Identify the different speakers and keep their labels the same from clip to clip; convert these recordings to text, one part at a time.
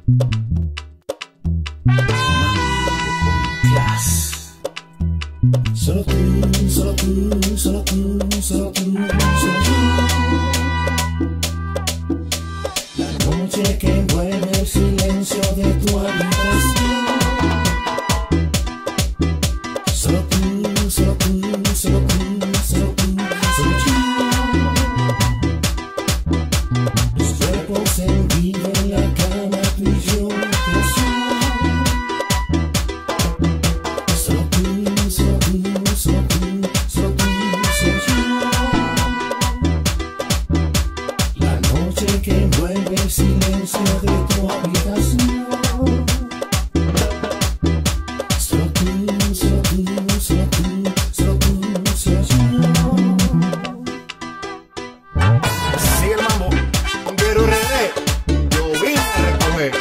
Speaker 1: Solo tú, solo tú, solo tú, solo tú, solo tú. La noche que envuelve el silencio de tu habitación. Solo tú, solo tú, solo tú, solo tú, solo tú. Los cuerpos en vivo en la cama, tú y yo. Que envuelve el silencio de tu habitación. Solo tú, solo tú, solo tú, solo tú, solo yo.
Speaker 2: Sigue el mambo, un guero René, yo vine a recoger.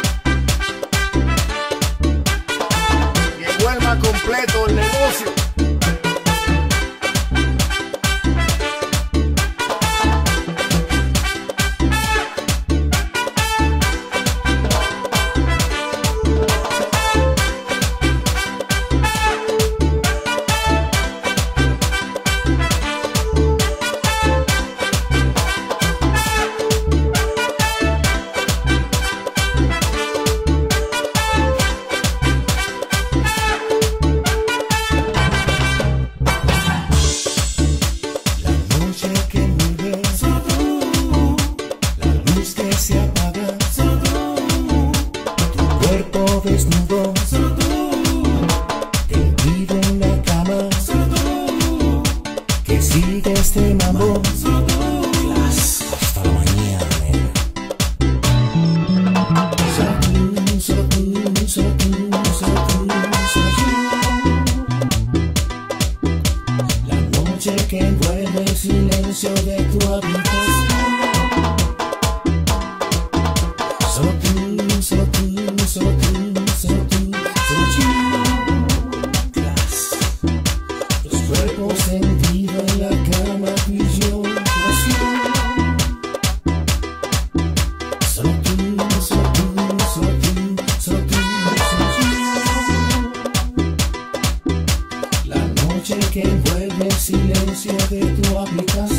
Speaker 2: Llegó el más completo el negocio.
Speaker 1: Se apaga, tu cuerpo desnudo, tendido en la cama, que sigue este mambo hasta la mañana. Solo tú, solo tú, solo tú, solo tú, solo yo. La noche que envuelve el silencio de tu habitación. Solo tú, solo tú, solo tú, solo tú, solo yo. Los cuerpos tendidos en la cama, tú y yo. Solo tú, solo tú, solo tú, solo tú, solo yo. La noche que envuelve el silencio de tu habitación.